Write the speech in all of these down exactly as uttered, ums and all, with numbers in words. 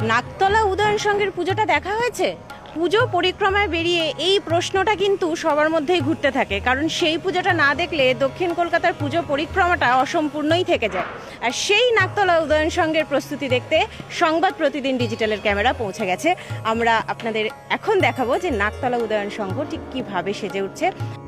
নাকতলা উদয়ন সংঘের পুজোটা দেখা হয়েছে? পুজো পরিক্রমায় বেরিয়ে এই প্রশ্নটা কিন্তু সবার মধ্যেই ঘুরতে থাকে, কারণ সেই পুজোটা না দেখলে দক্ষিণ কলকাতার পুজো পরিক্রমাটা অসম্পূর্ণই থেকে যায়। আর সেই নাকতলা উদয়ন সংঘের প্রস্তুতি দেখতে সংবাদ প্রতিদিন ডিজিটালের ক্যামেরা পৌঁছে গেছে। আমরা আপনাদের এখন দেখাবো যে নাকতলা উদয়ন সংঘ ঠিক কীভাবে সেজে উঠছে।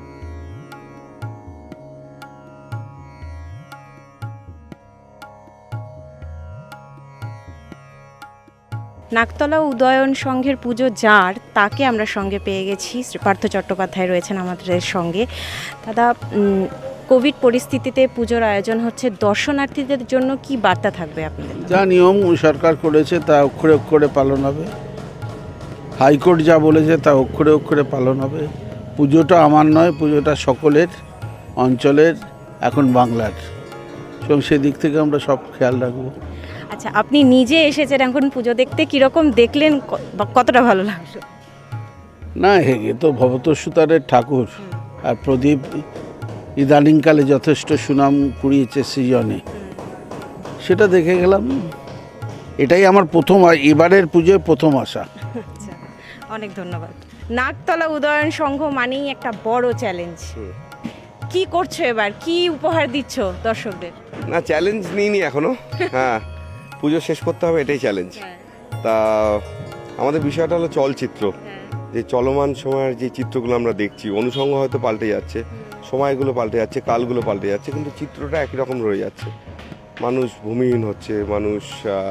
নাকতলা উদয়ন সংঘের পুজো যার, তাকে আমরা সঙ্গে পেয়ে গেছি। শ্রীপার্থ চট্টোপাধ্যায় রয়েছেন আমাদের সঙ্গে। দাদা, কোভিড পরিস্থিতিতে পুজোর আয়োজন হচ্ছে, দর্শনার্থীদের জন্য কি বার্তা থাকবে আপনাদের? যা নিয়ম সরকার করেছে তা অক্ষরে অক্ষরে পালন হবে, হাইকোর্ট যা বলেছে তা অক্ষরে অক্ষরে পালন হবে। পুজোটা আমার নয়, পুজোটা সকলের, অঞ্চলের, এখন বাংলার, এবং সেদিক থেকে আমরা সব খেয়াল রাখবো। আচ্ছা, আপনি নিজে এসেছেন এখন পুজো দেখতে, কীরকম দেখলেন, কতটা ভালো লাগলো? না, এ তো ভবতোষুতারের ঠাকুর, আর প্রদীপ ইদানিংকালে যথেষ্ট সুনাম কুড়িয়েছে সৃজনে, সেটা দেখে গেলাম। এটাই আমার প্রথম, এবারের পুজোয় প্রথম আসা। আচ্ছা, অনেক ধন্যবাদ। নাকতলা উদয়ন সংঘ মানেই একটা বড় চ্যালেঞ্জ। কি করছো এবার, কি উপহার দিচ্ছ দর্শকদের? না, চ্যালেঞ্জ নিইনি এখনো। হ্যাঁ, পুজো শেষ করতে হবে, এটাই চ্যালেঞ্জ। তা আমাদের বিষয়টা হলো চলচ্চিত্র, যে চলমান সময়ের যে চিত্রগুলো আমরা দেখছি, অনুষঙ্গ হয়তো পাল্টে যাচ্ছে, সময়গুলো পাল্টে যাচ্ছে, কালগুলো পাল্টে যাচ্ছে, কিন্তু চিত্রটা একই রকম রয়ে যাচ্ছে। মানুষ ভূমিহীন হচ্ছে, মানুষ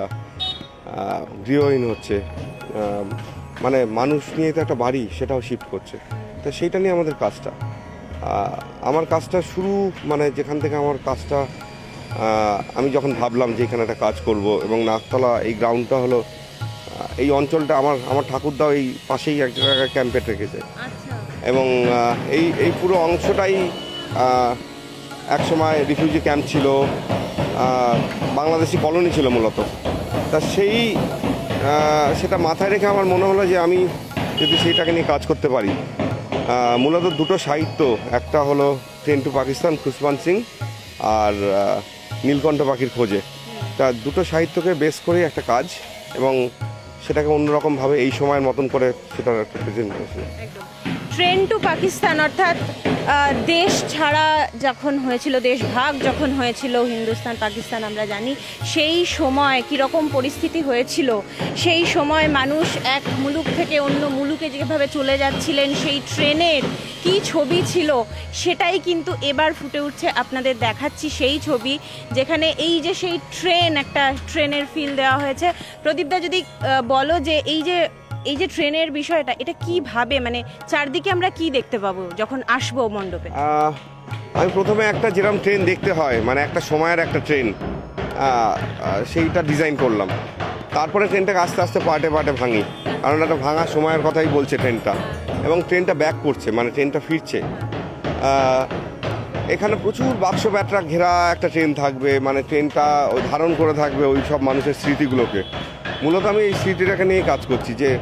গৃহহীন হচ্ছে, মানে মানুষ নিয়ে তো একটা বাড়ি, সেটাও শিফট করছে। তো সেইটা নিয়ে আমাদের কাজটা, আমার কাজটা শুরু, মানে যেখান থেকে আমার কাজটা, আমি যখন ভাবলাম যে এখানে একটা কাজ করব, এবং নাকতলা এই গ্রাউন্ডটা হলো, এই অঞ্চলটা আমার আমার ঠাকুরদাও এই পাশেই এক জায়গায় ক্যাম্পেট রেখেছে, এবং এই এই পুরো অংশটাই এক সময় রিফিউজি ক্যাম্প ছিল, বাংলাদেশি কলোনি ছিল মূলত। তা সেই সেটা মাথায় রেখে আমার মনে হলো যে আমি যদি সেইটাকে নিয়ে কাজ করতে পারি। মূলত দুটো সাহিত্য, একটা হলো ট্রেন টু পাকিস্তান খুশবন্ত সিং, আর নীলকণ্ঠ পাখির খোঁজে। তা দুটো সাহিত্যকে বেস করে একটা কাজ, এবং সেটাকে অন্যরকমভাবে এই সময়ের মতন করে সেটার একটা প্রেজেন্টেশন। ট্রেন টু পাকিস্তান অর্থাৎ দেশ ছাড়া যখন হয়েছিল, দেশ ভাগ যখন হয়েছিল হিন্দুস্তান পাকিস্তান, আমরা জানি সেই সময় কীরকম পরিস্থিতি হয়েছিল। সেই সময় মানুষ এক মুলুক থেকে অন্য মুলুকে যেভাবে চলে যাচ্ছিলেন, সেই ট্রেনের কি ছবি ছিল, সেটাই কিন্তু এবার ফুটে উঠছে। আপনাদের দেখাচ্ছি সেই ছবি, যেখানে এই যে সেই ট্রেন, একটা ট্রেনের ফিল দেওয়া হয়েছে। প্রদীপদা, যদি বলো যে এই যে এই যে ট্রেনের বিষয়টা, এটা কিভাবে, মানে চারদিকে আমরা কি দেখতে পাবো যখন আসবো মণ্ডপে? আমি প্রথমে একটা যেরকম ট্রেন দেখতে হয়, মানে একটা সময়ের একটা ট্রেন, সেইটা ডিজাইন করলাম। তারপরে ট্রেনটাকে আস্তে আস্তে পার্টে পার্টে ভাঙি, কারণ একটা ভাঙা সময়ের কথাই বলছে ট্রেনটা, এবং ট্রেনটা ব্যাক করছে, মানে ট্রেনটা ফিরছে। এখানে প্রচুর বাক্স ব্যাটরা ঘেরা একটা ট্রেন থাকবে, মানে ট্রেনটা ওই ধারণ করে থাকবে ওই সব মানুষের স্মৃতিগুলোকে। মূলত আমি এই স্মৃতিটাকে নিয়ে কাজ করছি, যে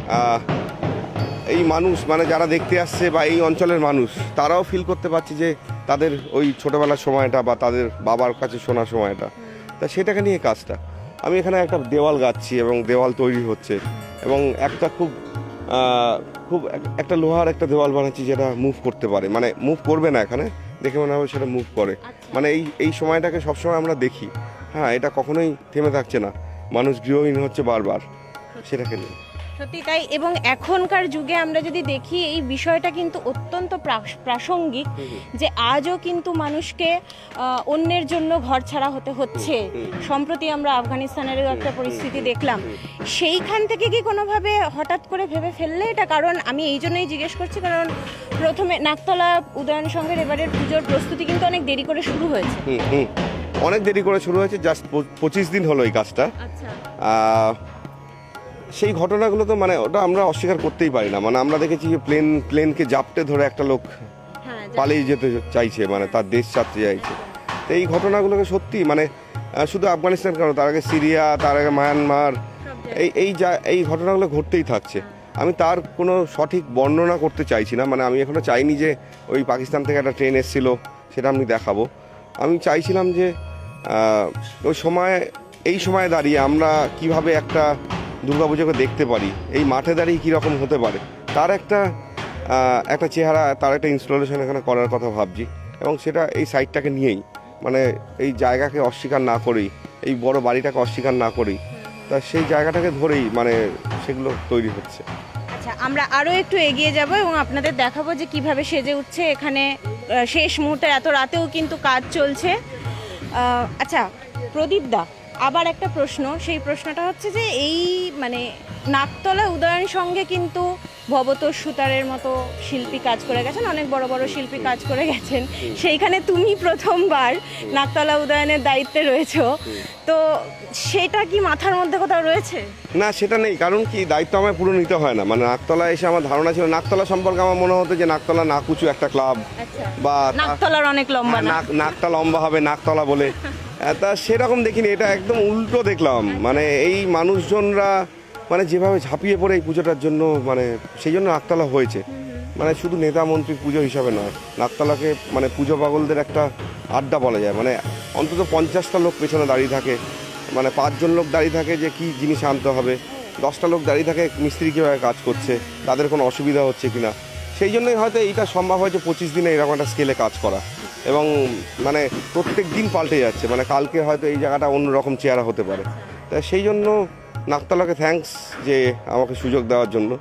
এই মানুষ, মানে যারা দেখতে আসছে বা এই অঞ্চলের মানুষ, তারাও ফিল করতে পারছে যে তাদের ওই ছোটোবেলার সময়টা বা তাদের বাবার কাছে শোনার সময়টা। তা সেটাকে নিয়ে কাজটা। আমি এখানে একটা দেওয়াল গাচ্ছি, এবং দেওয়াল তৈরি হচ্ছে, এবং একটা খুব খুব একটা লোহার একটা দেওয়াল বানাচ্ছি, যেটা মুভ করতে পারে, মানে মুভ করবে না, এখানে দেখে মনে হবে সেটা মুভ করে। মানে এই এই সময়টাকে সবসময় আমরা দেখি, হ্যাঁ, এটা কখনোই থেমে থাকছে না, মানুষ গৃহহীন হচ্ছে বারবার, সেটাকে নিয়ে। সত্যি তাই। এবং এখনকার যুগে আমরা যদি দেখি, এই বিষয়টা কিন্তু অত্যন্ত প্রাসঙ্গিক, যে আজও কিন্তু মানুষকে অন্যের জন্য ঘর ছাড়া হতে হচ্ছে। সম্প্রতি আমরা আফগানিস্তানেরও একটা পরিস্থিতি দেখলাম, সেইখান থেকে কি কোনোভাবে হঠাৎ করে ভেবে ফেললে এটা? কারণ আমি এই জন্যই জিজ্ঞেস করছি, কারণ প্রথমে নাকতলা উদয়ন সংঘের এবারের পুজোর প্রস্তুতি কিন্তু অনেক দেরি করে শুরু হয়েছে। অনেক দেরি করে শুরু হয়েছে, জাস্ট পঁচিশ দিন হলো এই কাজটা। সেই ঘটনাগুলো তো, মানে ওটা আমরা অস্বীকার করতেই পারি না। মানে আমরা দেখেছি যে প্লেন প্লেনকে জাপটে ধরে একটা লোক পালিয়ে যেতে চাইছে, মানে তার দেশ ছাড়তে চাইছে। তো এই ঘটনাগুলোকে সত্যি, মানে শুধু আফগানিস্তান কেন, তার আগে সিরিয়া, তার আগে মায়ানমার, এই এই যা এই ঘটনাগুলো ঘটতেই থাকছে। আমি তার কোনো সঠিক বর্ণনা করতে চাইছি না, মানে আমি এখনও চাইনি যে ওই পাকিস্তান থেকে একটা ট্রেন এসেছিল সেটা আমি দেখাবো। আমি চাইছিলাম যে ওই সময়, এই সময় দাঁড়িয়ে আমরা কিভাবে একটা দুর্গাপুজোকে দেখতে পারি, এই মাঠে দাঁড়িয়ে কীরকম হতে পারে তার একটা একটা চেহারা, তার একটা ইনস্টলেশন এখানে করার কথা ভাবছি। এবং সেটা এই সাইটটাকে নিয়েই, মানে এই জায়গাকে অস্বীকার না করেই, এই বড় বাড়িটাকে অস্বীকার না করেই, তা সেই জায়গাটাকে ধরেই মানে সেগুলো তৈরি হচ্ছে। আচ্ছা, আমরা আরও একটু এগিয়ে যাব এবং আপনাদের দেখাবো যে কিভাবে সেজে উঠছে এখানে। শেষ মুহূর্তে এত রাতেও কিন্তু কাজ চলছে। আচ্ছা প্রদীপ দা, আবার একটা প্রশ্ন, সেই প্রশ্নটা হচ্ছে যে এই মানে নাকতলা উদয়ন সঙ্গে কিন্তু ভবতোষ সুতারের মতো শিল্পী কাজ করে গেছেন, অনেক বড় বড় শিল্পী কাজ করে গেছেন, সেইখানে তুমি প্রথমবার নাকতলা উদয়নের দায়িত্বে রয়েছো, তো সেটা কি মাথার মধ্যে কোথাও রয়েছে? না, সেটা নেই, কারণ কি দায়িত্ব আমায় পুরো নিতে হয় না। মানে নাকতলা এসে আমার ধারণা ছিল, নাকতলা সম্পর্কে আমার মনে হতো যে নাকতলা নাকুচু একটা ক্লাব, বা নাকতলার অনেক লম্বা, নাকটা লম্বা হবে নাকতলা বলে, তা সেরকম দেখিনি। এটা একদম উল্টো দেখলাম। মানে এই মানুষজনরা মানে যেভাবে ঝাঁপিয়ে পড়ে এই পুজোটার জন্য, মানে সেই জন্য নাকতলা হয়েছে। মানে শুধু নেতা মন্ত্রীর পুজো হিসাবে নয়, নাকতলাকে মানে পুজো পাগলদের একটা আড্ডা বলা যায়। মানে অন্তত পঞ্চাশটা লোক পেছনে দাঁড়িয়ে থাকে, মানে পাঁচজন লোক দাঁড়িয়ে থাকে যে কি জিনিস আনতে হবে, দশটা লোক দাঁড়িয়ে থাকে মিস্ত্রি কীভাবে কাজ করছে, তাদের কোনো অসুবিধা হচ্ছে কিনা। সেই জন্যই হয়তো এইটা সম্ভব হয়েছে পঁচিশ দিনে এরকম একটা স্কেলে কাজ করা। এবং মানে প্রত্যেক দিন পাল্টে যাচ্ছে, মানে কালকে হয়তো এই জায়গাটা অন্যরকম চেহারা হতে পারে। তা সেই জন্য নাকতলাকে থ্যাঙ্কস যে আমাকে সুযোগ দেওয়ার জন্য।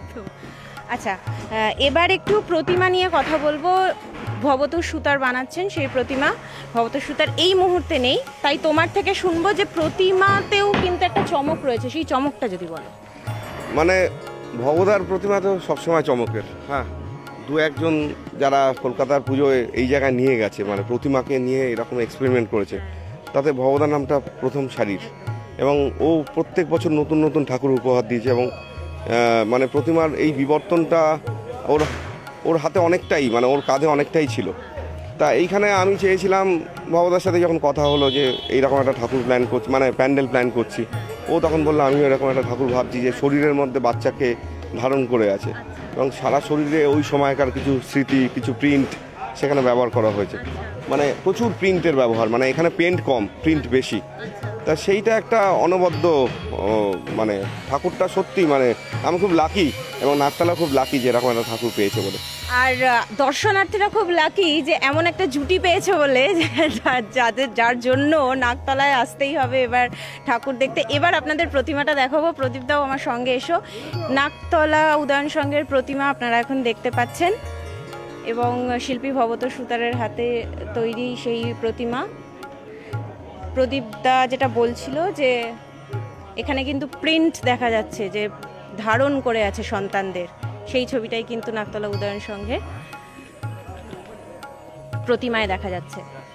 আচ্ছা, এবার একটু প্রতিমা নিয়ে কথা বলবো। ভবতোষ সুতার বানাচ্ছেন, সেই প্রতিমা ভবতোষ সুতার এই মুহূর্তে নেই, তাই তোমার থেকে শুনবো যে প্রতিমাতেও কিন্তু একটা চমক রয়েছে, সেই চমকটা যদি বলো। মানে ভবদার প্রতিমা তো সবসময় চমকের। হ্যাঁ, দু একজন যারা কলকাতার পুজোয় এই জায়গায় নিয়ে গেছে, মানে প্রতিমাকে নিয়ে এরকম এক্সপেরিমেন্ট করেছে, তাতে ভবদার নামটা প্রথম সারির। এবং ও প্রত্যেক বছর নতুন নতুন ঠাকুর উপহার দিয়েছে। এবং মানে প্রতিমার এই বিবর্তনটা ওর ওর হাতে অনেকটাই, মানে ওর কাঁধে অনেকটাই ছিল। তা এইখানে আমি চেয়েছিলাম, ভবদার সাথে যখন কথা হলো যে এইরকম একটা ঠাকুর প্ল্যান করছি, মানে প্যান্ডেল প্ল্যান করছি, ও তখন বললো আমিও এরকম একটা ঠাকুর ভাবছি যে শরীরের মধ্যে বাচ্চাকে ধারণ করে আছে, এবং সারা শরীরে ওই সময়কার কিছু স্মৃতি, কিছু প্রিন্ট সেখানে ব্যবহার করা হয়েছে। মানে প্রচুর প্রিন্টের ব্যবহার, মানে এখানে পেন্ট কম, প্রিন্ট বেশি। তা সেইটা একটা অনবদ্য, মানে ঠাকুরটা সত্যি, মানে আমি খুব লাকি, এবং নাকতলা খুব লাকি যে এরকম একটা ঠাকুর পেয়েছে বলে। আর দর্শনার্থীরা খুব লাকি যে এমন একটা জুটি পেয়েছে বলে, যাদের যার জন্য নাকতলায় আসতেই হবে এবার ঠাকুর দেখতে। এবার আপনাদের প্রতিমাটা দেখাবো। প্রদীপদাও আমার সঙ্গে এসো। নাকতলা উদয়ন সংঘের প্রতিমা আপনারা এখন দেখতে পাচ্ছেন, এবং শিল্পী ভবতোষ সুতারের হাতে তৈরি সেই প্রতিমা। প্রদীপদা যেটা বলছিল যে এখানে কিন্তু প্রিন্ট দেখা যাচ্ছে যে ধারণ করে আছে সন্তানদের, সেই ছবিটাই কিন্তু নাকতলা উদয়ন সংঘে প্রতিমায় দেখা যাচ্ছে।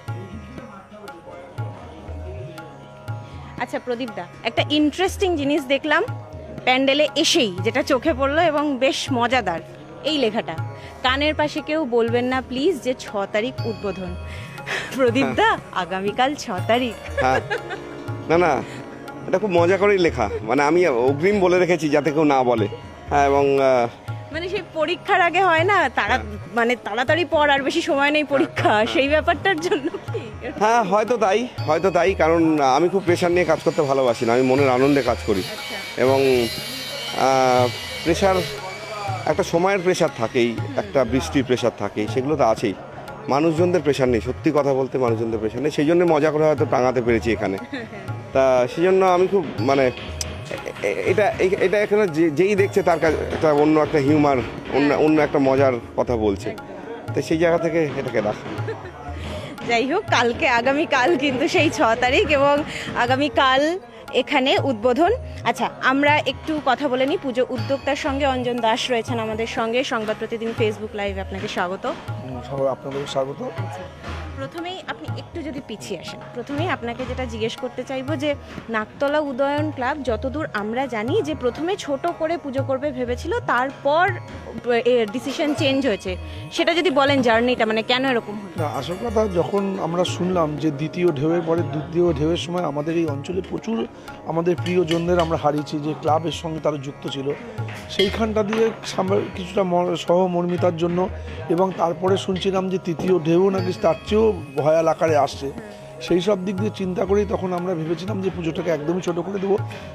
আচ্ছা প্রদীপদা, একটা ইন্টারেস্টিং জিনিস দেখলাম প্যান্ডেলে এসেই, যেটা চোখে পড়লো এবং বেশ মজাদার, এই লেখাটা, কানের পাশে কেউ বলবেন না প্লিজ যে ছ তারিখ উদ্বোধন। প্রদীপদা, আগামীকাল ছ তারিখ। হ্যাঁ, না না, এটা খুব মজা করেই লেখা, মানে আমি অগ্রিম বলে রেখেছি যাতে কেউ না বলে। হ্যাঁ, এবং মানে সেই পরীক্ষার আগে হয় না তারা, মানে তাড়াতাড়ি পর আর বেশি সময় নেই পরীক্ষা, সেই ব্যাপারটার জন্য কি? হ্যাঁ, হয়তো তাই, হয়তো তাই, কারণ আমি খুব প্রেশার নিয়ে কাজ করতে ভালোবাসি না, আমি মনের আনন্দে কাজ করি। এবং প্রেশার, একটা সময়ের প্রেশার থাকেই, একটা বৃষ্টির প্রেশার থাকেই, সেগুলো তো আছেই। মানুষজনদের প্রেশার নেই, সত্যি কথা বলতে মানুষজনদের প্রেশার নেই, সেই জন্য মজা করে হয়তো টাঙাতে পেরেছি এখানে। তা সেই জন্য আমি খুব, মানে এটা এটা এখানে যেই দেখছে তার কাছে একটা অন্য একটা হিউমার, অন্য অন্য একটা মজার কথা বলছে, তো সেই জায়গা থেকে এটাকে রাখা। যাই হোক, কালকে আগামীকাল কিন্তু সেই ছ তারিখ এবং আগামীকাল এখানে উদ্বোধন। আচ্ছা, আমরা একটু কথা বলে নিই পুজো উদ্যোক্তার সঙ্গে। অঞ্জন দাস রয়েছেন আমাদের সঙ্গে, সংবাদ প্রতিদিন ফেসবুক লাইভে আপনাকে স্বাগত। আপনাদের স্বাগত। প্রথমেই আপনি একটু যদি পিছিয়ে আসেন, প্রথমেই আপনাকে যেটা জিজ্ঞেস করতে চাইবো যে নাকতলা উদয়ন ক্লাব যতদূর আমরা জানি যে প্রথমে ছোট করে পুজো করবে ভেবেছিল, তারপর ডিসিশন চেঞ্জ হয়েছে, সেটা যদি বলেন জার্নিটা, মানে কেন এরকম হলো? না, আসল কথা যখন আমরা শুনলাম যে দ্বিতীয় ঢেউয়ের পরে দ্বিতীয় ঢেউয়ের সময় আমাদের এই অঞ্চলে প্রচুর আমাদের প্রিয়জনদের আমরা হারিয়েছি, যে ক্লাবের সঙ্গে তারা যুক্ত ছিল, সেইখানটা দিয়ে কিছুটা সহমর্মিতার জন্য, এবং তারপরে শুনছিলাম যে তৃতীয় ঢেউ নাকি তার চেয়েও ভয়াল আকারে আসছে, সেই সব দিক দিয়ে চিন্তা করেই তখন আমরা ভেবেছিলাম যে পুজোটাকে একদমই ছোট করে দেবো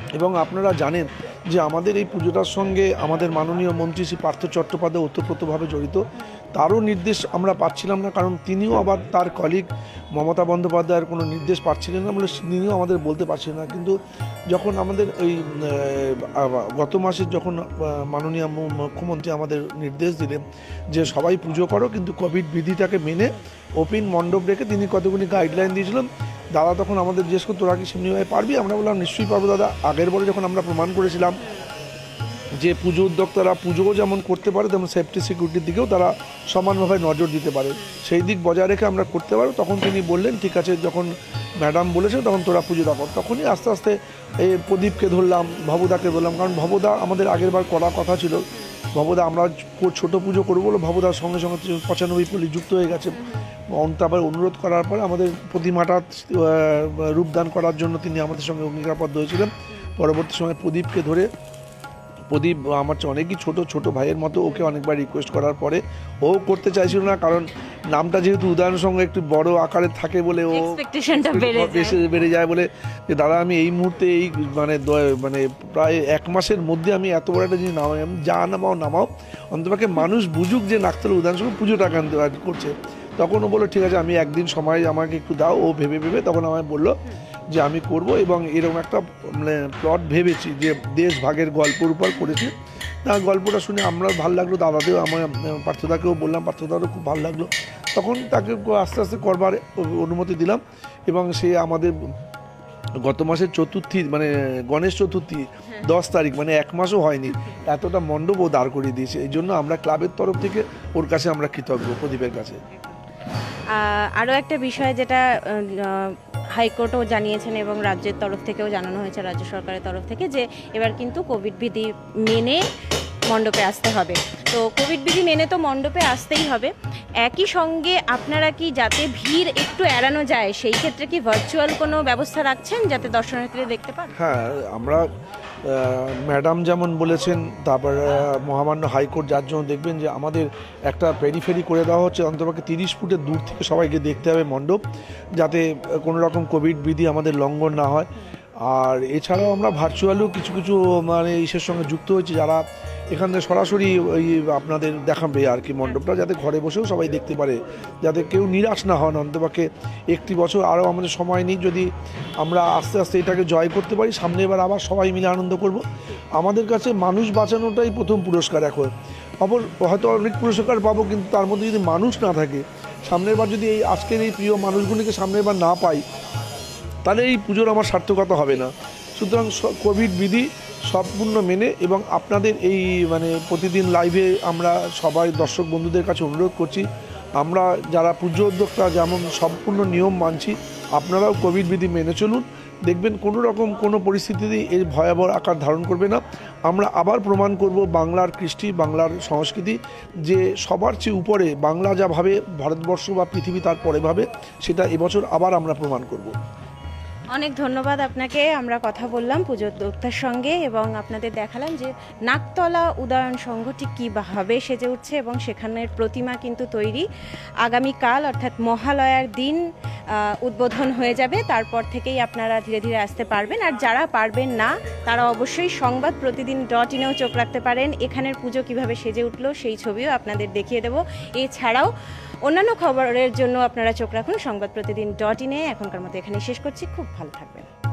এবং আপনারা জানেন যে আমাদের এই পুজোটার সঙ্গে আমাদের মাননীয় মন্ত্রী শ্রী পার্থ চট্টোপাধ্যায় ওতপ্রোতভাবে জড়িত। তারও নির্দেশ আমরা পাচ্ছিলাম না, কারণ তিনিও আবার তার কলিগ মমতা বন্দ্যোপাধ্যায়ের কোনো নির্দেশ পাচ্ছিলেন না বলে তিনিও আমাদের বলতে পারছিলেন না। কিন্তু যখন আমাদের ওই গত মাসে যখন মাননীয় মুখ্যমন্ত্রী আমাদের নির্দেশ দিলেন যে সবাই পুজো করো, কিন্তু কোভিড বিধিটাকে মেনে ওপেন মণ্ডপ রেখে তিনি কতগুলি গাইডলাইন দিয়েছিলেন। দাদা তখন আমাদের জিজ্ঞেস করতো তোরা কি সেমনিভাবে পারবি? আমরা বললাম নিশ্চয়ই পারবো দাদা। আগের বরে যখন আমরা প্রমাণ করেছিলাম যে পুজো উদ্যোক্তারা পুজোও যেমন করতে পারে তেমন সেফটি সিকিউরিটির দিকেও তারা সমানভাবে নজর দিতে পারে, সেই দিক বজায় রেখে আমরা করতে পারবো। তখন তিনি বললেন ঠিক আছে, যখন ম্যাডাম বলেছেন তখন তোরা পুজোটা কর। তখনই আস্তে আস্তে এই প্রদীপকে ধরলাম, ভবদাকে ধরলাম, কারণ ভবদা আমাদের আগের বার করা কথা ছিল। ভবদা আমরা ছোট পুজো করবো বলে ভবদার সঙ্গে সঙ্গে পঁচানব্বই পল্লী যুক্ত হয়ে গেছে। তারপরে অনুরোধ করার পরে আমাদের প্রতিমাটা রূপদান করার জন্য তিনি আমাদের সঙ্গে অঙ্গীকারবদ্ধ হয়েছিলেন। পরবর্তী সময় প্রদীপকে ধরে, প্রদীপ আমার অনেকই ছোট ছোট ভাইয়ের মতো, ওকে অনেকবার রিকোয়েস্ট করার পরে ও করতে চাইছিল না, কারণ নামটা যেহেতু উদাহরণের সঙ্গে একটু বড় আকারে থাকে বলে ও বেশি বেড়ে যায় বলে যে দাদা আমি এই মুহূর্তে এই মানে মানে প্রায় এক মাসের মধ্যে আমি এত বড় একটা জিনিস নামাই, আমি যা নামাও নামাও অন্তপাকে মানুষ বুঝুক যে নাকতলা উদাহরণ সঙ্গে পুজোটা করছে। তখন ও বললো ঠিক আছে আমি একদিন সময় আমাকে একটু দাও। ও ভেবে ভেবে তখন আমায় বললো যে আমি করব, এবং এরকম একটা মানে প্লট ভেবেছি যে দেশ ভাগের গল্পর উপর করেছি। না গল্পটা শুনে আমরাও ভালো লাগলো, দাদাদেও আমার পার্থদাকেও বললাম, পার্থদারও খুব ভালো লাগলো। তখন তাকে আস্তে আস্তে করবার অনুমতি দিলাম, এবং সে আমাদের গত মাসের চতুর্থী মানে গণেশ চতুর্থী দশ তারিখ মানে এক মাসও হয়নি এতটা মণ্ডপ ও দাঁড় করিয়ে দিয়েছে। এই জন্য আমরা ক্লাবের তরফ থেকে ওর কাছে আমরা কৃতজ্ঞ, প্রদীপের কাছে। আরও একটা বিষয় যেটা হাইকোর্টও জানিয়েছেন এবং রাজ্যের তরফ থেকেও জানানো হয়েছে, রাজ্য সরকারের তরফ থেকে, যে এবার কিন্তু কোভিড বিধি মেনে মণ্ডপে আসতে হবে। তো কোভিড বিধি মেনে তো মণ্ডপে আসতেই হবে, একই সঙ্গে আপনারা কি যাতে ভিড় একটু এড়ানো যায় সেই ক্ষেত্রে কি ভার্চুয়াল কোনো ব্যবস্থা রাখছেন যাতে দর্শনার্থীরা দেখতে পান? হ্যাঁ, আমরা ম্যাডাম যেমন বলেছেন, তারপর মহামান্য হাইকোর্ট যার জন্য দেখবেন যে আমাদের একটা পেরিফেরি করে দেওয়া হচ্ছে, অন্তপক্ষে তিরিশ ফুটের দূর থেকে সবাইকে দেখতে হবে মণ্ডপ, যাতে কোনো রকম কোভিড বিধি আমাদের লঙ্ঘন না হয়। আর এছাড়াও আমরা ভার্চুয়ালিও কিছু কিছু মানে ইসের সঙ্গে যুক্ত হয়েছি, যারা এখান থেকে সরাসরি ওই আপনাদের দেখাবে আর কি মণ্ডপটা, যাতে ঘরে বসেও সবাই দেখতে পারে, যাতে কেউ নিরাশ না হন। অন্তপক্ষে একটি বছর আরও আমাদের সময় নেই, যদি আমরা আস্তে আস্তে এটাকে জয় করতে পারি সামনে এবার আবার সবাই মিলে আনন্দ করব। আমাদের কাছে মানুষ বাঁচানোটাই প্রথম পুরস্কার। এখন অপর হয়তো অনেক পুরস্কার পাবো, কিন্তু তার মধ্যে যদি মানুষ না থাকে, সামনের বার যদি এই আজকের এই প্রিয় মানুষগুলিকে সামনের বার না পাই, তাহলে এই পুজোর আমার সার্থকতা হবে না। সুতরাং কোভিড বিধি সম্পূর্ণ মেনে, এবং আপনাদের এই মানে প্রতিদিন লাইভে আমরা সবাই দর্শক বন্ধুদের কাছে অনুরোধ করছি, আমরা যারা পুজো উদ্যোক্তা যেমন সম্পূর্ণ নিয়ম মানছি, আপনারাও কোভিড বিধি মেনে চলুন। দেখবেন কোনো রকম কোনো পরিস্থিতিতেই এর ভয়াবহ আকার ধারণ করবে না। আমরা আবার প্রমাণ করব বাংলার কৃষ্টি, বাংলার সংস্কৃতি, যে সবার চেয়ে উপরে বাংলা যা ভাবে ভারতবর্ষ বা পৃথিবী তার পরে ভাবে, সেটা এবছর আবার আমরা প্রমাণ করব। অনেক ধন্যবাদ আপনাকে। আমরা কথা বললাম পুজো উদ্যোক্তার সঙ্গে এবং আপনাদের দেখালাম যে নাকতলা উদয়ন সংঘ ঠিক কীভাবে সেজে উঠছে, এবং সেখানের প্রতিমা কিন্তু তৈরি। আগামীকাল অর্থাৎ মহালয়ার দিন উদ্বোধন হয়ে যাবে, তারপর থেকেই আপনারা ধীরে ধীরে আসতে পারবেন। আর যারা পারবেন না তারা অবশ্যই সংবাদ প্রতিদিন ডট ইনেও চোখ রাখতে পারেন, এখানের পুজো কিভাবে সেজে উঠলো সেই ছবিও আপনাদের দেখিয়ে দেব। এছাড়াও অন্যান্য খবরের জন্য আপনারা চোখ রাখুন সংবাদ প্রতিদিন ডট ইনে। এখনকার মতো এখানে শেষ করছি, খুব ভালো থাকবেন।